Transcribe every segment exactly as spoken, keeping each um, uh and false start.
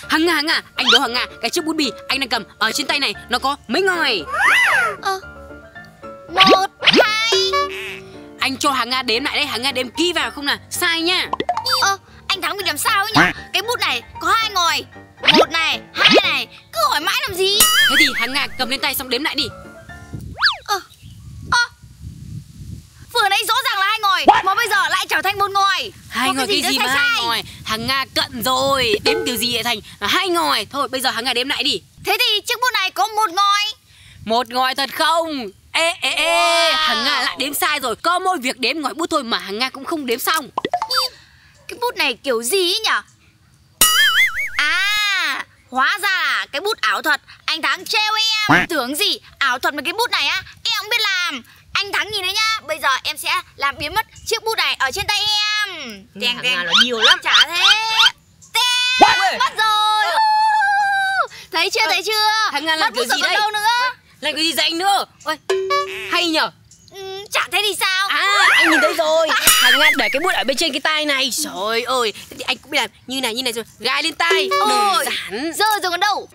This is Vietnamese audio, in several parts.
Hằng Nga, Hằng Nga, anh đố Hằng Nga, cái chiếc bút bi anh đang cầm ở trên tay này nó có mấy ngòi? Ờ, một, hai. Anh cho Hằng Nga đếm lại đây, Hằng Nga đếm kỹ vào không là sai nhá. Ờ, anh Thắng mình làm sao ấy nhỉ? Cái bút này có hai ngòi, một này, hai này, cứ hỏi mãi làm gì? Thế thì Hằng Nga cầm lên tay xong đếm lại đi. Ờ, ờ, vừa nãy rõ ràng là hai ngòi, mà bây giờ lại trở thành một ngòi. Hai ngòi cái gì mà hai ngòi? Hằng Nga cận rồi, đếm từ gì lại thành là hai ngòi. Thôi bây giờ Hằng Nga đếm lại đi. Thế thì chiếc bút này có một ngòi. Một ngòi thật không? Ê ê ê, wow. Hằng Nga lại đếm sai rồi. Có mỗi việc đếm ngòi bút thôi mà Hằng Nga cũng không đếm xong. Cái bút này kiểu gì ấy nhỉ? À, hóa ra là cái bút ảo thuật. Anh Thắng trêu em. Tưởng gì ảo thuật với cái bút này á, em không biết làm. Anh Thắng nhìn đấy nhá, bây giờ em sẽ làm biến mất chiếc bút này ở trên tay em. Hằng Nga là nhiều lắm. Chả thế. Tên, mất rồi. Thấy chưa, thấy chưa? Hằng Nga làm kiểu gì đây? Đâu nữa? Làm cái gì dạy anh nữa? Ôi, hay nhở? Ừ, chả thấy thì sao? À, anh nhìn thấy rồi. Hằng Nga để cái bút ở bên trên cái tay này. Trời ơi, thì anh cũng biết làm như này, như này rồi. Gài lên tay. Đơn giản. Giờ rồi còn đâu.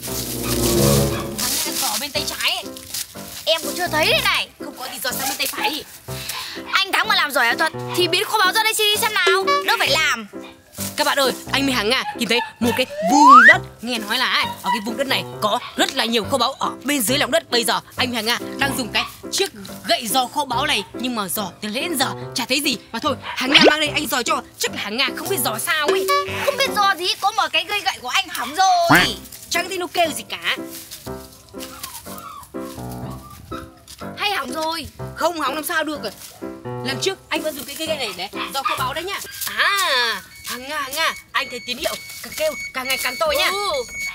Hằng Nga gõ bên tay trái ấy. Em cũng chưa thấy đây này. Không có thì giờ sang bên tay phải đi. Anh Thắng mà làm giỏi ảo thuật thì biến kho báu ra đây đi xem nào. Đâu phải làm. Các bạn ơi, anh với Hằng Nga tìm thấy một cái vùng đất. Nghe nói là ấy, ở cái vùng đất này có rất là nhiều kho báu ở bên dưới lòng đất. Bây giờ anh với Hằng Nga đang dùng cái chiếc gậy giò kho báu này, nhưng mà giò từ đến giờ chả thấy gì. Mà thôi, Hằng Nga mang đây anh giò cho. Chắc là Hằng Nga không biết giò sao ấy. Không biết giò gì, có một cái cây gậy của anh hỏng rồi. Chẳng thấy nó kêu gì cả. Hay hỏng rồi. Không hỏng làm sao được. Lần trước anh vẫn dùng cái cây gậy này để giò kho báu đấy nhá. À, Hằng Nga, Hằng Nga, anh thấy tín hiệu càng kêu càng ngày càng to nhá. Ừ.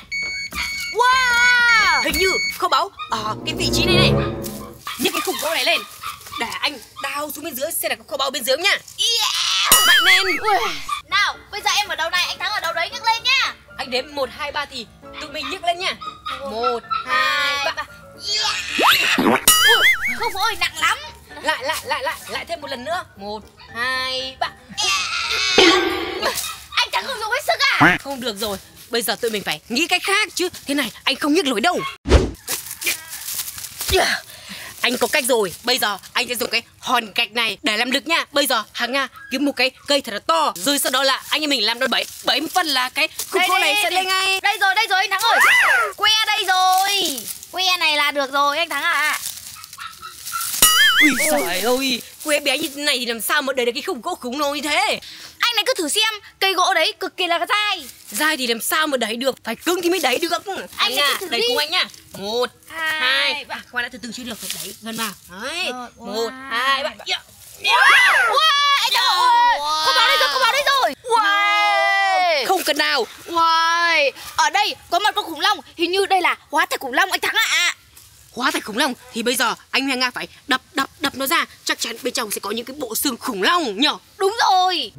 Wow, hình như kho báu ở cái vị trí này này. Nhấc cái khủng gỗ này lên để anh đào xuống bên dưới xem là có kho báu bên dưới không nhá. Yeah, mạnh lên. Ui. Nào, bây giờ em ở đâu này, anh Thắng ở đâu đấy, nhấc lên nhá. Anh đếm một hai ba thì tụi mình nhấc lên nhá. Một hai ba. Yeah. Ui, không ơi, nặng lắm. Lại lại lại lại lại thêm một lần nữa. Một hai ba. Yeah. Anh Thắng không dùng hết sức à? Không được rồi, bây giờ tụi mình phải nghĩ cách khác chứ. Thế này anh không nhấc nổi đâu. Yeah. Anh có cách rồi, bây giờ anh sẽ dùng cái hòn gạch này để làm lực nha. Bây giờ Hằng Nga kiếm một cái cây thật là to, rồi sau đó là anh em mình làm đôi bảy bảy phân là cái khúc gỗ này sẽ lên ngay. Đây rồi, đây rồi anh Thắng ơi. Que đây rồi. Que này là được rồi anh Thắng à. Ui trời ơi, que bé như thế này thì làm sao mà để được cái khúc gỗ khủng lồ như thế. Anh này cứ thử xem, cây gỗ đấy cực kỳ là dai. Dai thì làm sao mà đẩy được, phải cứng thì mới đẩy được. Anh nha, đẩy cùng anh nhá. Một, hai, hai ba. Khoan đã, từ từ chưa được, phải đẩy gần vào. Đấy, rồi, một, hai, ba. Yeah. Yeah. Wow, anh Thắng ơi, có báo đây rồi, có báo đây rồi. Wow. Không cần nào. Wow, ở đây có một con khủng long, hình như đây là hóa thạch khủng long anh Thắng ạ. À. Hóa thạch khủng long thì bây giờ anh với Hằng Nga phải đập đập đập nó ra, chắc chắn bên trong sẽ có những cái bộ xương khủng long nhở. Đúng rồi.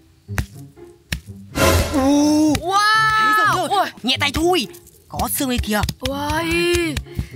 Ồ, wow. Thấy rồi, rồi. Nhẹ tay thôi, có xương đây kìa. Wow.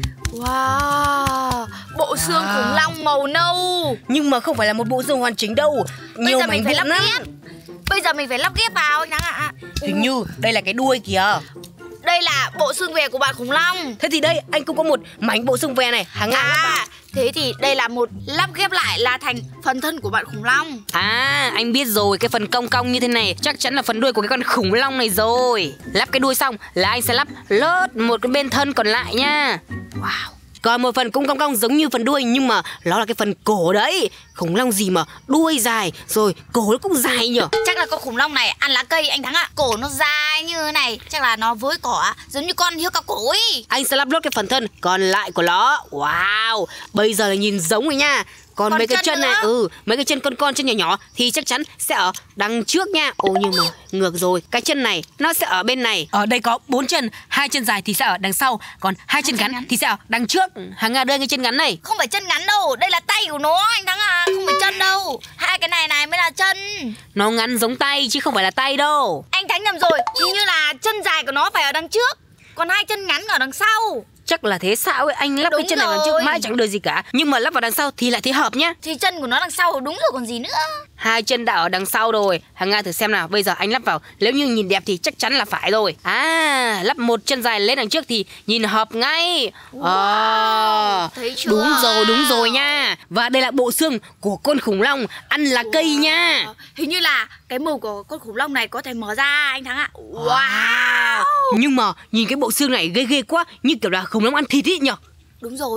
Wow, bộ xương wow. khủng long màu nâu. Nhưng mà không phải là một bộ xương hoàn chỉnh đâu. Bây Nhiều giờ mình phải lắp lắm. ghép. Bây giờ mình phải lắp ghép vào anh Thắng ạ. À. Hình như đây là cái đuôi kìa. Đây là bộ xương về của bạn khủng long. Thế thì đây anh cũng có một mảnh bộ xương về này. Hằng Nga à, thế thì đây là một lắp ghép lại là thành phần thân của bạn khủng long. À, anh biết rồi, cái phần cong cong như thế này chắc chắn là phần đuôi của cái con khủng long này rồi. Lắp cái đuôi xong là anh sẽ lắp lót một cái bên thân còn lại nha. Wow. Còn một phần cũng cong cong giống như phần đuôi, nhưng mà nó là cái phần cổ đấy. Khủng long gì mà đuôi dài rồi cổ nó cũng dài nhở. Chắc là con khủng long này ăn lá cây anh Thắng ạ. À. Cổ nó dài như thế này, chắc là nó với cỏ giống như con hiêu cao cổ ấy. Anh sẽ lắp lót cái phần thân còn lại của nó. Wow, bây giờ là nhìn giống rồi nha. Còn, còn mấy cái chân, chân này, ừ, mấy cái chân con con chân nhỏ nhỏ thì chắc chắn sẽ ở đằng trước nha. Ồ nhưng mà ngược rồi, cái chân này nó sẽ ở bên này. Ở đây có bốn chân, hai chân dài thì sẽ ở đằng sau, còn hai, hai chân, chân ngắn, ngắn thì sẽ ở đằng trước. Hằng Nga đưa cái chân ngắn này. Không phải chân ngắn đâu, đây là tay của nó anh Thắng à, không phải chân đâu. Hai cái này này mới là chân. Nó ngắn giống tay chứ không phải là tay đâu. Anh Thắng nhầm rồi, hình như là chân dài của nó phải ở đằng trước, còn hai chân ngắn ở đằng sau. Chắc là thế sao ấy, anh lắp Đúng cái chân này vào trước rồi. mãi chẳng được gì cả. Nhưng mà lắp vào đằng sau thì lại thấy hợp nhá. Thì chân của nó đằng sau đúng rồi còn gì nữa. Hai chân đã ở đằng sau rồi. Hằng Nga thử xem nào, bây giờ anh lắp vào. Nếu như nhìn đẹp thì chắc chắn là phải rồi. À, lắp một chân dài lên đằng trước thì nhìn hợp ngay. Wow, À, thấy chưa? đúng rồi, đúng rồi nha. Và đây là bộ xương của con khủng long, ăn lá cây nha. Hình như là cái mồm của con khủng long này có thể mở ra anh Thắng ạ. Wow. Nhưng mà nhìn cái bộ xương này ghê ghê quá, như kiểu là khủng long ăn thịt ý nhở. Đúng rồi.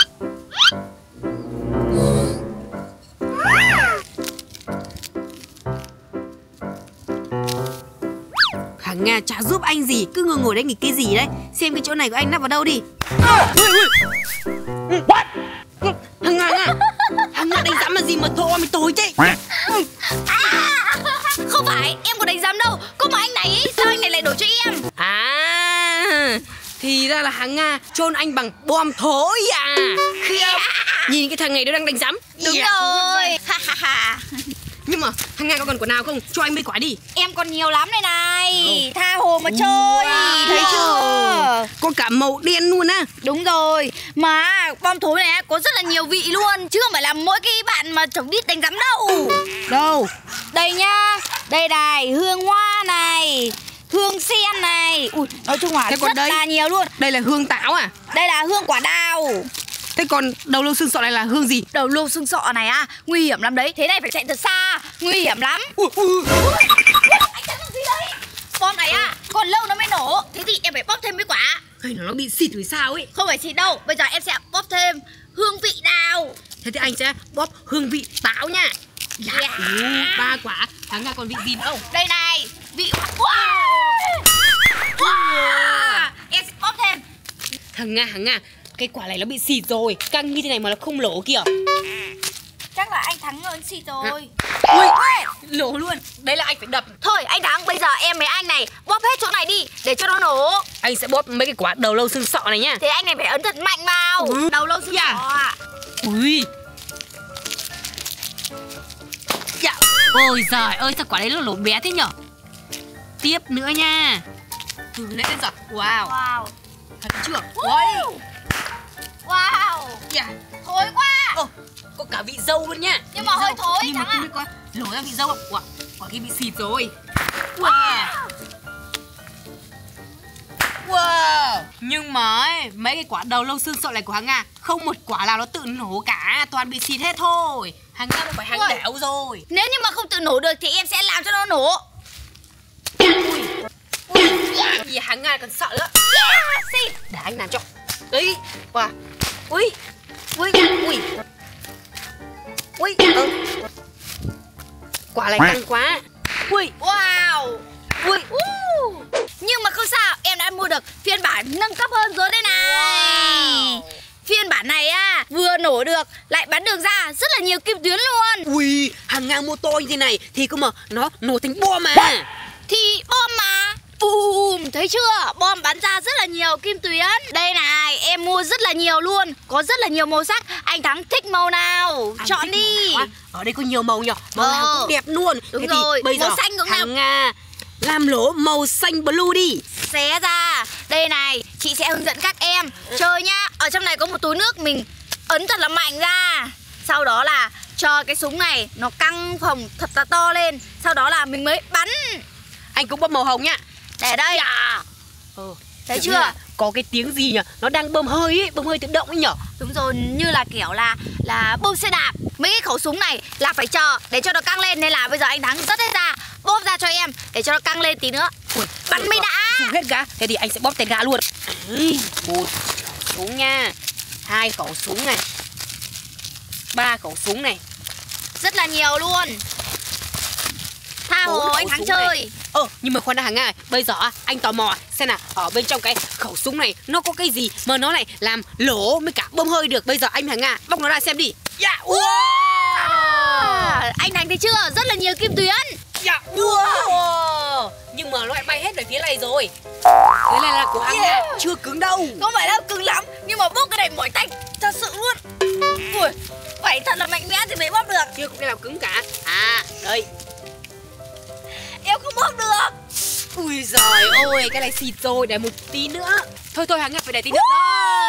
Hằng Nga chả giúp anh gì, cứ ngồi ngồi đấy nghịch cái gì đấy. Xem cái chỗ này của anh lắp vào đâu đi. What? Hằng Nga, Hằng Nga, Hằng Nga đánh giám là gì mà thô mày tối thế? À, không phải, em có đánh giám đâu. Có mà anh này ý, sao anh này lại đổ cho em? À, thì ra là Hằng Nga chôn anh bằng bom thối à. Nhìn cái thằng này nó đang đánh giám. Đúng Yeah. rồi. Nhưng mà Hằng Nga có còn quả nào không? Cho anh mấy quả đi. Em còn nhiều lắm đây này. Oh. Tha hồ mà chơi. Wow. Thấy chưa? Có cả màu đen luôn á. Đúng rồi. Mà bom thối này có rất là nhiều vị luôn, chứ không phải là mỗi cái bạn mà chống đít đánh giám đâu. Đâu? Đây nhá. Đây này, hương hoa này, hương sen này. Ui, nói chung là Thế còn rất đây? là nhiều luôn. Đây là hương táo à? Đây là hương quả đào. Thế còn đầu lâu xương sọ này là hương gì? Đầu lâu xương sọ này à, nguy hiểm lắm đấy. Thế này phải chạy thật xa, nguy hiểm lắm. Ui, ui. Anh chắn làm gì đấy? Bom này à, còn lâu nó mới nổ. Thế thì em phải bóp thêm mấy quả. Hay là nó bị xịt rồi sao ấy? Không phải xịt đâu, bây giờ em sẽ bóp thêm hương vị đào. Thế thì anh sẽ bóp hương vị táo nha. Yeah. Ừ, ba quả. Hằng Nga còn vị gì nữa không? Đây này, vị wow. Wow. Em sẽ bóp thêm. Hằng Nga, Hằng Nga, cái quả này nó bị xịt rồi. Căng như thế này mà nó không lỗ kìa. Chắc là anh thắng hơn xịt rồi. Ui, lỗ luôn. Đấy là anh phải đập. Thôi anh thắng, bây giờ em với anh này bóp hết chỗ này đi để cho nó nổ. Anh sẽ bóp mấy cái quả đầu lâu xương sọ này nhá. Thế anh này phải ấn thật mạnh vào. Ừ. Đầu lâu xương Yeah. sọ ạ. Ui. Dạ. Ôi giời ơi, sao quả đấy nó lỗ bé thế nhở? Tiếp nữa nha. Thử lên lên rồi. Wow. Wow. Thật chưa? Wow. Wow. Yeah. Thối quá. Ồ, có cả vị dâu luôn nha. Nhưng mà hơi thối Nhưng mà Thắng không ạ. biết có lỗ ra vị dâu không? Wow, quả kia bị xịt rồi. Wow. Wow. Nhưng mà ấy, mấy cái quả đầu lâu xương sọ này của Hằng Nga không một quả nào nó tự nổ cả, toàn bị xịt hết thôi. Hằng Nga phải hàng Ui. đẻo rồi. Nếu như mà không tự nổ được thì em sẽ làm cho nó nổ. Vì Hằng Nga còn sợ nữa. Yeah, xịt. Để anh làm cho. Đấy. Wow. Ui. Ui. Ui. Ui. Ừ. Quả này căng quá. Ui. Wow. Ui. Uh. Nhưng mà không sao, em đã mua được phiên bản nâng cấp hơn rồi đây này. Wow. Phiên bản này à, vừa nổ được lại bắn được ra rất là nhiều kim tuyến luôn. Ui, Hằng Nga mua to như thế này thì cơ mà nó nổ thành bom mà. Thì bom mà. Bùm, thấy chưa? Bom bắn ra rất là nhiều kim tuyến. Đây này, em mua rất là nhiều luôn. Có rất là nhiều màu sắc. Anh Thắng thích màu nào? Anh Chọn thích đi. màu nào á? Ở đây có nhiều màu nhỉ. Màu Ờ. nào cũng đẹp luôn. Đúng Thế rồi, thì bây màu giờ xanh cũng Hằng Nga làm lỗ màu xanh blue đi. Xé ra. Đây này, chị sẽ hướng dẫn các em chơi nhá. Ở trong này có một túi nước, mình ấn thật là mạnh ra. Sau đó là cho cái súng này nó căng phồng thật là to lên. Sau đó là mình mới bắn. Anh cũng bấm màu hồng nhá. Để đây. Dạ. Ừ. Thấy Kiểu chưa? như là có cái tiếng gì nhỉ? Nó đang bơm hơi ấy, bơm hơi tự động ấy nhỉ? Đúng rồi, như là kiểu là là bơm xe đạp. Mấy cái khẩu súng này là phải chờ để cho nó căng lên. Nên là bây giờ anh Thắng dứt hết ra, bóp ra cho em để cho nó căng lên tí nữa. Ui, Bắn mới đã. dùng hết gá. Thế thì anh sẽ bóp tay gá luôn. Ui, một khẩu súng nha. Hai khẩu súng này. Ba khẩu súng này. Rất là nhiều luôn. Tha hồ Bốn khẩu anh Thắng súng chơi này. Ờ, nhưng mà khoan đã Hằng Nga, bây giờ á, anh tò mò xem nào, ở bên trong cái khẩu súng này nó có cái gì mà nó lại làm lỗ với cả bơm hơi được. Bây giờ anh Hằng Nga bóc nó ra xem đi. Dạ. Wow. À, anh Thành thấy chưa? Rất là nhiều kim tuyến. Dạ. Wow. Nhưng mà nó lại bay hết về phía này rồi. Cái này là của Hằng Nga, Yeah. chưa cứng đâu. Không phải đâu, cứng lắm. Nhưng mà bóp cái này mỏi tay thật sự luôn. Ui, phải thật là mạnh mẽ thì mới bóp được. Chưa có cái nào cứng cả. À, đây. Em không bóp được. Ui giời ơi, cái này xịt rồi, để một tí nữa. Thôi thôi Hằng Nga phải để tí nữa. Đó.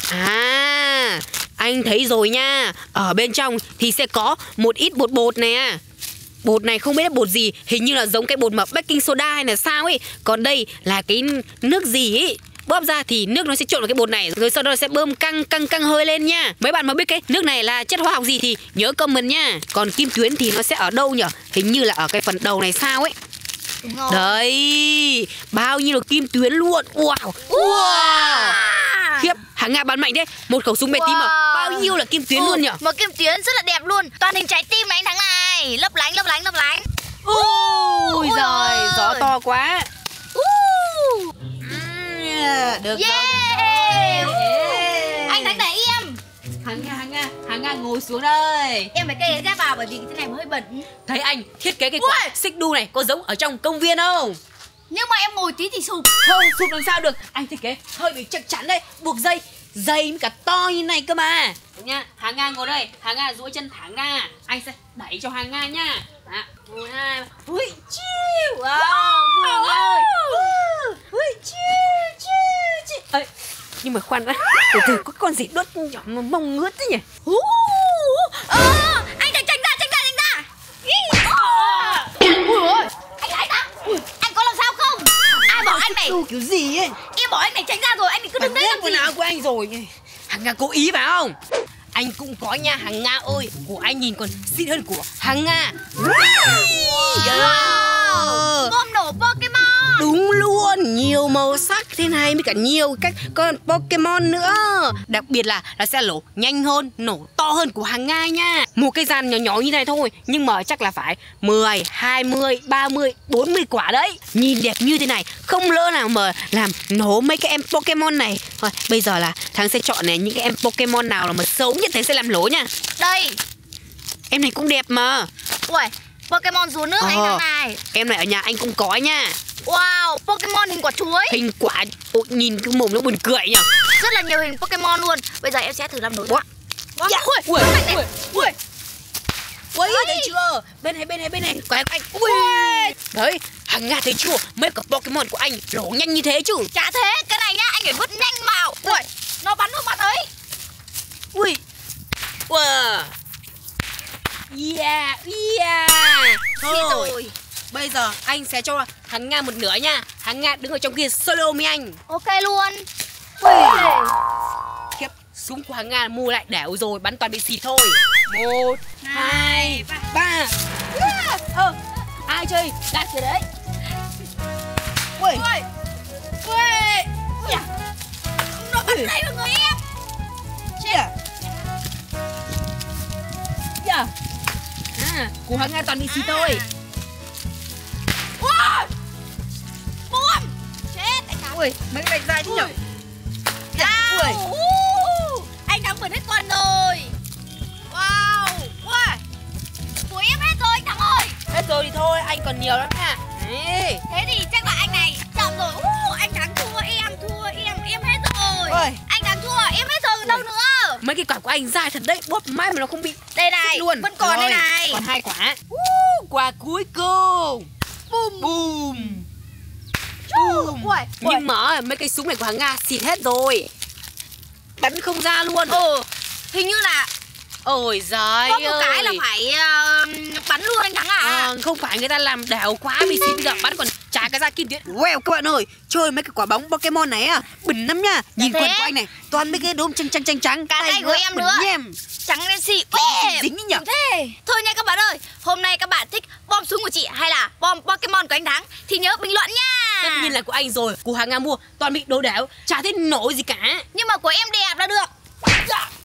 À, anh thấy rồi nha. Ở bên trong thì sẽ có một ít bột bột nè. Bột này không biết là bột gì, hình như là giống cái bột mà baking soda hay là sao ấy. Còn đây là cái nước gì ấy. Bóp ra thì nước nó sẽ trộn vào cái bột này, rồi sau đó sẽ bơm căng căng căng hơi lên nha. Mấy bạn mà biết cái nước này là chất hóa học gì thì nhớ comment nha. Còn kim tuyến thì nó sẽ ở đâu nhỉ? Hình như là ở cái phần đầu này sao ấy. Đúng rồi. Đấy, bao nhiêu là kim tuyến luôn. Wow, wow. Khiếp, Hàng Nga bắn mạnh thế. Một khẩu súng bé tím mà bao nhiêu là kim tuyến ừ, luôn nhỉ? một kim tuyến rất là đẹp luôn. Toàn hình trái tim này anh Thắng này. Lấp lánh, lấp lánh, lấp lánh. Ôi giời, gió to quá. Uh. Yeah, được Yeah. rồi, được rồi. Anh Thắng để em. Hàng Nga, Hàng Nga, Hàng Nga ngồi xuống đây. Em phải kê ghép vào bởi vì cái này hơi bẩn. Thấy anh thiết kế cái quả xích đu này có giống ở trong công viên không? Nhưng mà em ngồi tí thì sụp. Không, sụp làm sao được. Anh thiết kế hơi bị chắc chắn đấy. Buộc dây, dây với cả to như này cơ mà. Được nha, Hàng Nga ngồi đây. Hàng Nga duỗi chân thẳng ra. Anh sẽ đẩy cho Hàng Nga nha. Đó, một, hai, ba. Ui, chiu. Wow, Vương ơi. Ui, chiu, chiu, chiu. Ê, nhưng mà khoan đã. Từ từ có con gì đốt nhỏ mà mông ngướt thế nhỉ? Uh. Ờ, anh tránh tránh ra, tránh ra, tránh ra. Ui ôi, anh lại ta. Anh có làm sao không? Ai bỏ anh này? Kiểu gì ấy? Em bỏ anh này tránh ra rồi, anh cứ đứng đấy làm quần gì? áo của anh rồi. Hàng Nga cố ý phải không? Anh cũng có nha Hàng Nga ơi. Của anh nhìn còn xịn hơn của Hàng Nga. Wow. Yeah. Bom nổ Pokemon. Đúng luôn, nhiều màu sắc thế này với cả nhiều các con Pokemon nữa. Đặc biệt là nó sẽ nổ nhanh hơn, nổ to hơn của Hàng Nga nha. Một cái dàn nhỏ nhỏ như này thôi, nhưng mà chắc là phải mười, hai mươi, ba mươi, bốn mươi quả đấy. Nhìn đẹp như thế này, không lỡ nào mà làm nổ mấy cái em Pokemon này. Thôi, bây giờ là Thắng sẽ chọn này những cái em Pokemon nào là mà xấu nhất Thắng sẽ làm nổ nha. Đây. Em này cũng đẹp mà. Ui, Pokemon rùa nước Ờ. anh Thắng này. Em này ở nhà anh cũng có nha. Wow, Pokemon hình quả chuối. Hình quả, ôi, nhìn cái mồm nó buồn cười nhỉ. Rất là nhiều hình Pokemon luôn. Bây giờ em sẽ thử làm nổi. What? Wow. Dạ. Ui, Ui, ui, ui, ui. Ui, thấy chưa? Bên này, bên này, bên này. Của anh, anh. Ui. Đấy, Hàng Nga thấy chưa? Mấy cái Pokemon của anh nổ nhanh như thế chứ. Chả thế, cái này nhá, anh phải vứt nhanh vào. Ui, nó bắn vào mặt ấy. Ui. Wow. Yeah, yeah. Thôi rồi. Bây giờ anh sẽ cho Hàng Nga một nửa nha. Hàng Nga đứng ở trong kia solo với anh. Ok luôn. Ui. Khiếp, súng của Hàng Nga mua lại đẻo rồi, bắn toàn bị xịt thôi. Một, hai, ba. Ơ, ai chơi? Đạt kìa đấy. Ui. Ui. Ui. Ui. Nó bắn tay vào người em. Yeah. Yeah. À, của Hàng Nga toàn bị xịt thôi. Wow. Bom. Chết anh Thắng. Ui, mấy cái đánh ra chứ nhở. Wow. Ui. Uh. Anh Thắng vượt hết con rồi. Wow. Wow. Của em hết rồi anh Thắng ơi. Hết rồi thì thôi, anh còn nhiều lắm nha. Đấy. Thế thì chắc là anh này chậm rồi. Uh, anh Thắng thua em, thua em, em hết rồi. Ôi. Anh Thắng thua, em hết rồi, đâu nữa. Mấy cái quả của anh dai thật đấy, bóp mãi mà nó không bị Đây này, luôn. vẫn còn Rồi, đây này. còn hai quả. Uh, quả cuối cùng. Bùm. Bùm. Bùm. Ui, Nhưng mà mấy cái súng này của Hàng Nga xịt hết rồi. Bắn không ra luôn. Ừ, hình như là Ôi giời có một ơi. cái là phải uh, bắn luôn anh Thắng à. À, không phải người ta làm đẻo quá bị xịt, bây giờ bắn còn chả cái ra kim tuyến. Wow các bạn ơi, chơi mấy cái quả bóng Pokemon này à, bẩn lắm nha. Nhìn thế. quần của anh này, toàn mấy cái đốm trắng trắng trắng trắng. Cả tay của em nữa. Em. Trắng đen xì. Dính nhỉ. Thế. Thôi nha các bạn ơi, hôm nay các bạn thích bom súng của chị hay là bom Pokemon của anh Thắng thì nhớ bình luận nha. Tất nhiên là của anh rồi, của Hàng Nga mua toàn bị đồ đẻo, chả thấy nổi gì cả. Nhưng mà của em đẹp là được.